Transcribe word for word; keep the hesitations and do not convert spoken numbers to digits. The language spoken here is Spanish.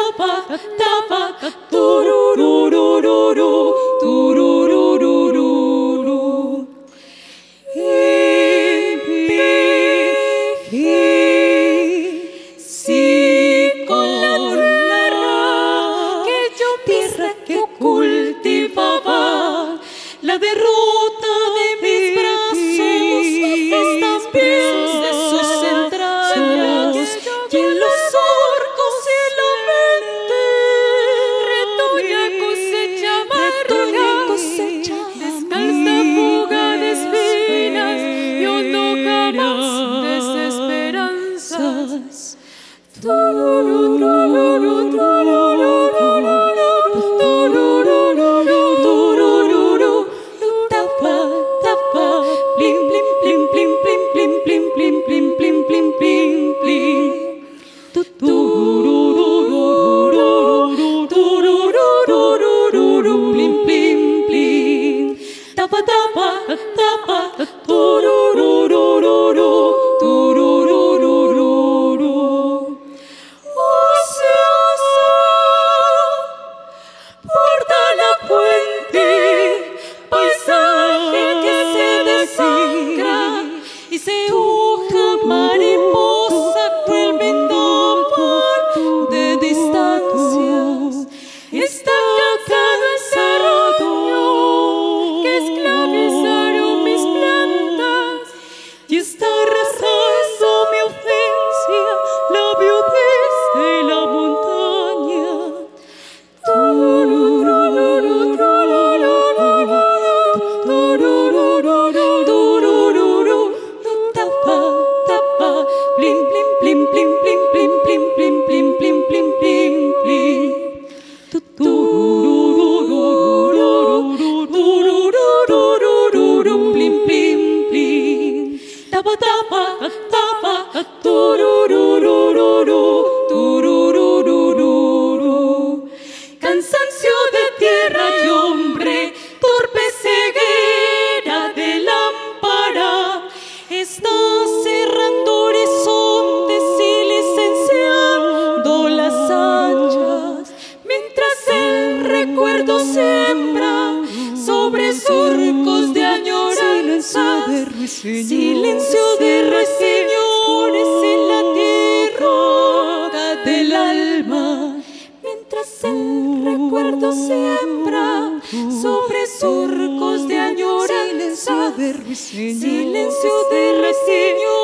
tapa, tapa, turururururu, turururururu. Sí, con la tierra que yo tierra que cultivaba, la derrota de mis brazos, estas piezas de sus entrañas, y en los surcos y la mente, retoña cosecha amarga, descalza fuga de espinas y hondo jamás desesperanzas. Turururururu, turururururu, turururururu, tapa, tapa, plim, plim, plim, plim, plim, plim, plim, plim, plim, plim, plim, plim, plim. Turururururu, turururururu, plim, plim, plim. Tapa, tapa, tapa, turururururu, turururururu. Borda la puente, paisaje que se desangra y se hoja mariposa cruel brindaba de distancias. Está cansado ese retoño que esclavizaron mis plantas y está arrasando mi ausencia, la viudez de la montaña. Tururururu, tururururu, tapa, tapa, plim, plim, plim, plim, plim, plim, plim, plim, plim, plim, plim, plim, plim. Tururururu, tururururu, plim, plim, plim. Tapa, tapa, tapa, tururururu, tururururu. Cansancio de tierra y hombre, torpe ceguera de lámpara, está cerrando horizontes y licenciando las anchas, mientras el recuerdo siembra sobre surcos de añoranza, silencio de ruiseñores en la tierra del alma. Mientras el recuerdo siembra sobre surcos de añoranza, silencio de ruiseñores.